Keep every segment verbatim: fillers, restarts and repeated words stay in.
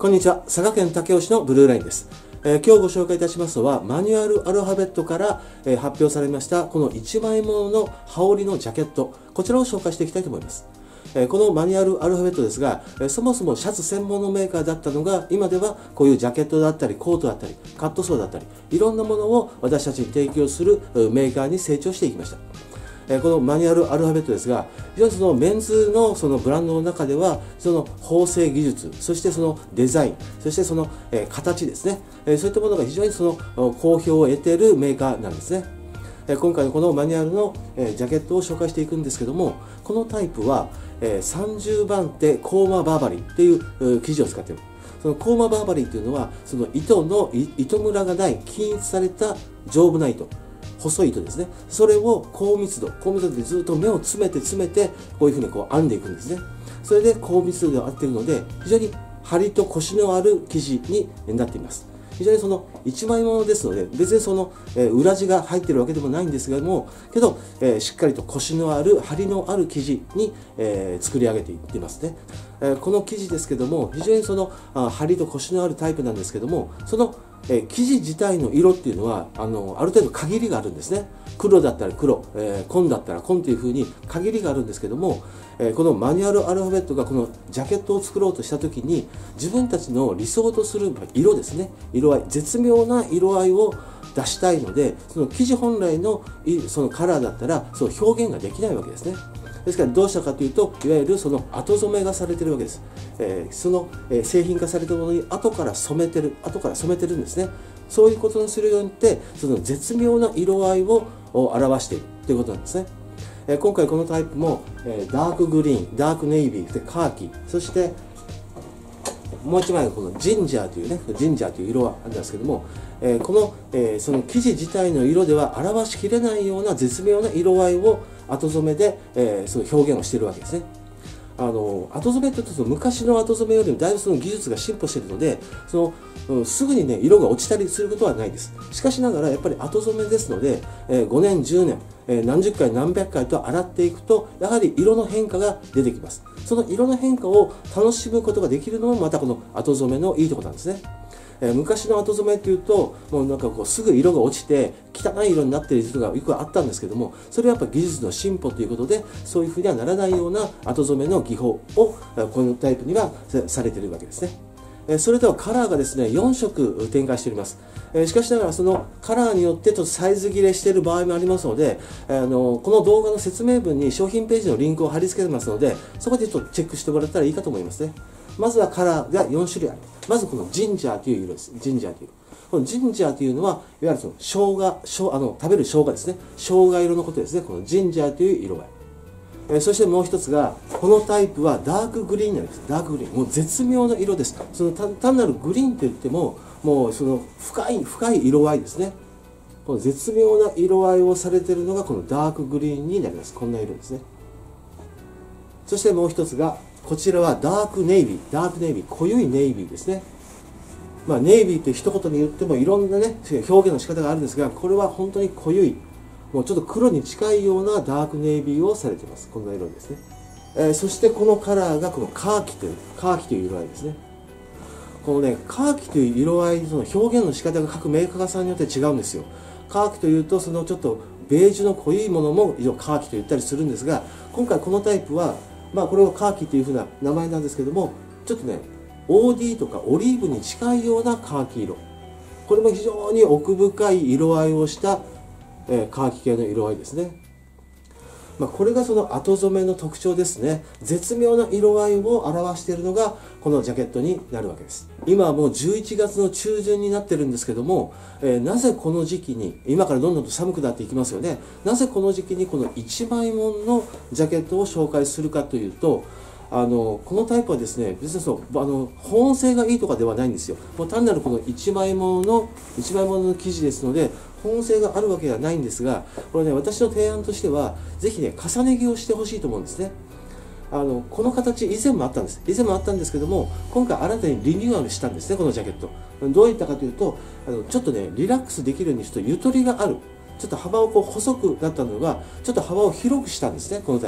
こんにちは、佐賀県武雄市のブルーラインです。えー、今日ご紹介いたしますのはマニュアルアルファベットから、えー、発表されましたこのいちまいものの羽織のジャケット、こちらを紹介していきたいと思います。えー、このマニュアルアルファベットですが、えー、そもそもシャツ専門のメーカーだったのが今ではこういうジャケットだったりコートだったりカットソーだったりいろんなものを私たちに提供するメーカーに成長していきました。このマニュアルアルファベットですが、非常にそのメンズのそのブランドの中ではその縫製技術、そしてそのデザイン、そしてその形ですね、そういったものが非常にその好評を得ているメーカーなんですね。今回のこのマニュアルのジャケットを紹介していくんですけども、このタイプはさんじゅうばん手コーマバーバリーっていう生地を使っている。そのコーマバーバリーというのはその糸の糸ムラがない均一された丈夫な糸、細い糸ですね。それを高密度、高密度でずっと目を詰めて詰めてこういうふうにこう編んでいくんですね。それで高密度で合っているので非常に張りとコシのある生地になっています。非常にその一枚ものですので別にその、えー、裏地が入っているわけでもないんですけども、けど、えー、しっかりとコシのある張りのある生地に、えー、作り上げていっていますね。えー、この生地ですけども非常にそのあ張りとコシのあるタイプなんですけども、そのえー、生地自体の色っていうのはあのある程度限りがあるんですね。黒だったら黒、えー、紺だったら紺というふうに限りがあるんですけども、えー、このマニュアルアルファベットがこのジャケットを作ろうとした時に自分たちの理想とする色ですね、色合い、絶妙な色合いを出したいので、その生地本来のそのカラーだったらその表現ができないわけですね。ですからどうしたかというと、いわゆるその後染めがされているわけです。えー、その、えー、製品化されたものに後から染めてる、後から染めてるんですね。そういうことにするようによって、その絶妙な色合いを表しているということなんですね。えー、今回このタイプも、えー、ダークグリーン、ダークネイビー、でカーキ、そしてもう一枚のこのジンジャーというね、ジンジャーという色はあるんですけども、えー、この、えー、その生地自体の色では表しきれないような絶妙な色合いを後染めで、えー、その表現をしているわけですね。あの後染めというと昔の後染めよりもだいぶその技術が進歩しているので、その、うん、すぐにね色が落ちたりすることはないです。しかしながらやっぱり後染めですので、えー、ごねんじゅうねん、えー、何十回何百回と洗っていくとやはり色の変化が出てきます。その色の変化を楽しむことができるのもまたこの後染めのいいところなんですね。えー、昔の後染めっていうともうなんかこうすぐ色が落ちて汚い色になっている人がよくあったんですけども、それはやっぱ技術の進歩ということでそういうふうにはならないような後染めの技法をこのタイプにはされているわけですね。えー、それではカラーがですねよんしょく展開しております。えー、しかしながらそのカラーによってちょっとサイズ切れしている場合もありますので、あのこの動画の説明文に商品ページのリンクを貼り付けてますので、そこでちょっとチェックしてもらったらいいかと思いますね。まずはカラーがよんしゅるいある。まずこのジンジャーという色です。ジンジャーという。このジンジャーというのは、いわゆるその生姜、生あの食べる生姜ですね。生姜色のことですね。このジンジャーという色合い。えー、そしてもう一つが、このタイプはダークグリーンなんです。ダークグリーン。もう絶妙な色です。その単なるグリーンといっても、もうその深い、深い色合いですね。この絶妙な色合いをされているのがこのダークグリーンになります。こんな色ですね。そしてもう一つが、こちらはダークネイビー、ダークネイビー、濃いネイビーですね。まあ、ネイビーという一言に言ってもいろんなね、表現の仕方があるんですが、これは本当に濃い、もうちょっと黒に近いようなダークネイビーをされています。こんな色ですね。えー、そしてこのカラーがこのカーキという、カーキという色合いですね。このね、カーキという色合い、その表現の仕方が各メーカーさんによって違うんですよ。カーキというと、そのちょっとベージュの濃いものもカーキと言ったりするんですが、今回このタイプは、まあこれをカーキというふうな名前なんですけども、ちょっとね、オーディー とかオリーブに近いようなカーキ色。これも非常に奥深い色合いをした、えー、カーキ系の色合いですね。まあこれがその後染めの特徴ですね。絶妙な色合いを表しているのがこのジャケットになるわけです。今はもうじゅういちがつの中旬になってるんですけども、えー、なぜこの時期に、今からどんどんと寒くなっていきますよね。なぜこの時期にこのいちまいもんのジャケットを紹介するかというと、あのこのタイプはですね、別にそうあの保温性がいいとかではないんですよ。もう単なるこのいちまいもののいちまいものの生地ですので、保温性があるわけではないんですが、これね、私の提案としては、ぜひね、重ね着をしてほしいと思うんですね。あのこの形、以前もあったんです。以前もあったんですけども、今回新たにリニューアルしたんですね、このジャケット。どういったかというと、あのちょっとね、リラックスできるようにちょっとゆとりがある。ちょっと幅をこう細くなったのが、ちょっと幅を広くしたんですね、このタイプ。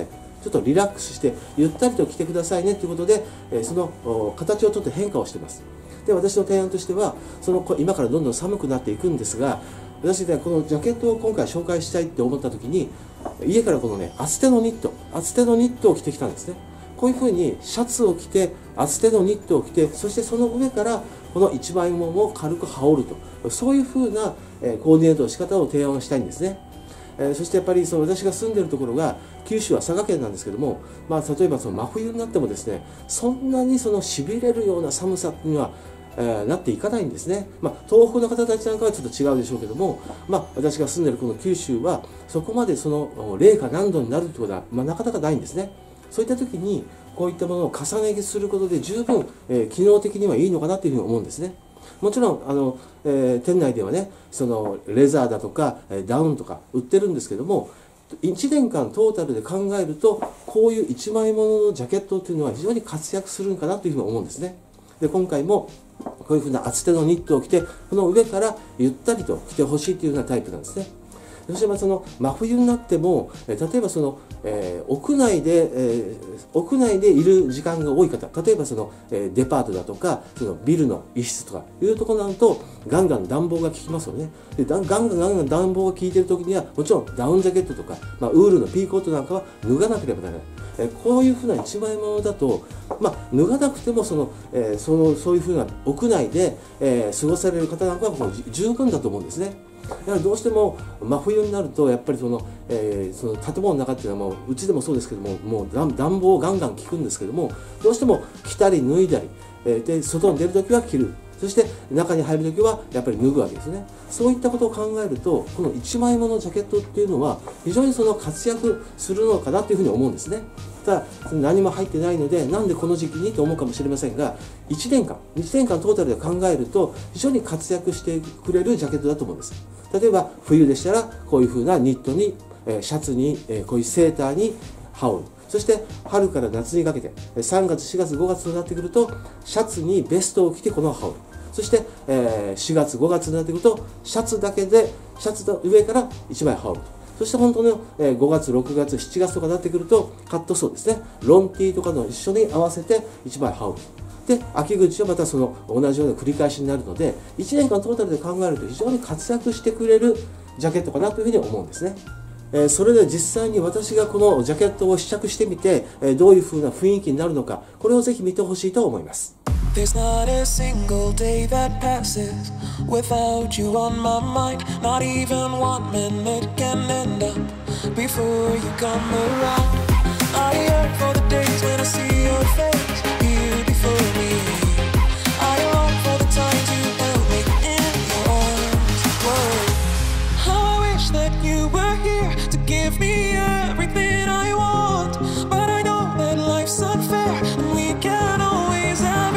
ちょっとリラックスしてゆったりと着てくださいねということで、えー、その形をちょっと変化をしています。で、私の提案としては、その今からどんどん寒くなっていくんですが、私ね、このジャケットを今回紹介したいって思った時に、家からこのね、厚手のニット、厚手のニットを着てきたんですね。こういうふうにシャツを着て、厚手のニットを着て、そしてその上からこの一枚ももを軽く羽織ると、そういうふうなコーディネートの仕方を提案したいんですね。えー、そしてやっぱりその私が住んでいるところが九州は佐賀県なんですけども、まあ、例えばその真冬になってもですね、そんなにそのしびれるような寒さにはえー、なっていかないんですね。まあ、東北の方たちなんかはちょっと違うでしょうけども、まあ、私が住んでいるこの九州はそこまでその零下何度になるということは、まあ、なかなかないんですね。そういった時にこういったものを重ね着することで十分、えー、機能的にはいいのかなというふうに思うんですね。もちろんあの、えー、店内ではね、そのレザーだとかダウンとか売ってるんですけども、いちねんかんトータルで考えるとこういう一枚物のジャケットというのは非常に活躍するのかなというふうに思うんですね。で、今回もこういうふうな厚手のニットを着て、この上からゆったりと着てほしいというようなタイプなんですね。そしてまあその真冬になっても、例えばその、えー、屋内で、えー、屋内でいる時間が多い方、例えばその、えー、デパートだとか、そのビルの一室とかいうところになると、ガンガン暖房が効きますよね。で、ガンガンガンガン暖房が効いている時には、もちろんダウンジャケットとか、まあ、ウールのピーコートなんかは脱がなければならない。えー、こういうふうな一枚物だと、まあ、脱がなくてもその、えー、そのそういうふうな屋内で、えー、過ごされる方なんかはもう十分だと思うんですね。やはりどうしても真冬になるとやっぱりその、えー、その建物の中っていうのはもううちでもそうですけども、もう暖房ガンガン効くんですけども、どうしても着たり脱いだり、えー、で外に出るときは着る、そして中に入るときはやっぱり脱ぐわけですね。そういったことを考えると、この一枚物ジャケットっていうのは非常にその活躍するのかなというふうに思うんですね。ただ何も入ってないので、なんでこの時期にと思うかもしれませんが、いちねんかんいちねんかんトータルで考えると非常に活躍してくれるジャケットだと思うんです。例えば冬でしたらこういうふうなニットに、えー、シャツに、えー、こういうセーターに羽織る。そして春から夏にかけてさんがつしがつごがつになってくるとシャツにベストを着てこの羽織る。そして、えー、しがつごがつになってくるとシャツだけでシャツの上からいちまい羽織ると。そして本当のごがつろくがつしちがつとかになってくるとカットソーですね、ロンティーとかの一緒に合わせていちまい羽織る。で、秋口はまたその同じような繰り返しになるので、いちねんかんトータルで考えると非常に活躍してくれるジャケットかなというふうに思うんですね。えー、それで実際に私がこのジャケットを試着してみて、えー、どういうふうな雰囲気になるのか、これをぜひ見てほしいと思います。 There's not a single day that passes without you on my mind. Not even one minute can end up before you come around. I yearn for the days when I see your face here before me. I long for the times you held me in your arms. Whoa. How I wish that you were here to give me everything I want. But I know that life's unfair and we can't always have it.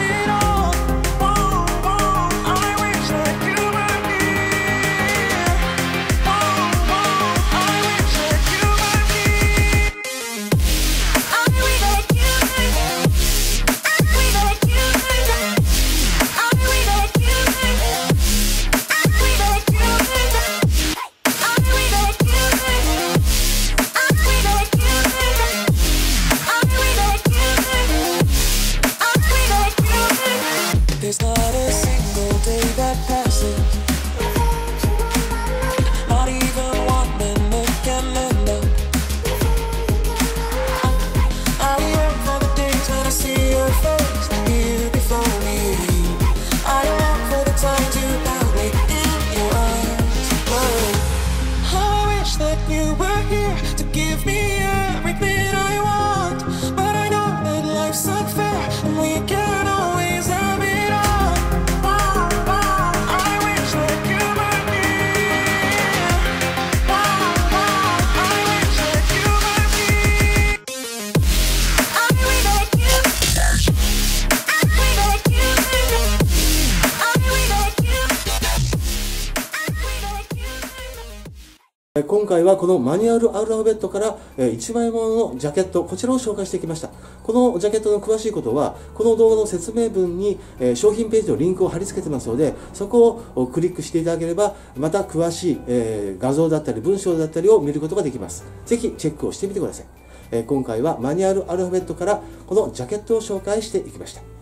There's not a single day that passes, not even one minute can end up. I yearn for the days when I see your face here before me. I long for the times you held me in your arms. Whoa. How I wish that you were here to give me everything I want. But I know that life's unfair and we can't always have it. 今回はこのマニュアルアルファベットからいちまいもののジャケット、こちらを紹介してきました。このジャケットの詳しいことは、この動画の説明文に商品ページのリンクを貼り付けてますので、そこをクリックしていただければ、また詳しい画像だったり文章だったりを見ることができます。ぜひチェックをしてみてください。 えー、今回はマニュアルアルファベットからこのジャケットを紹介していきました。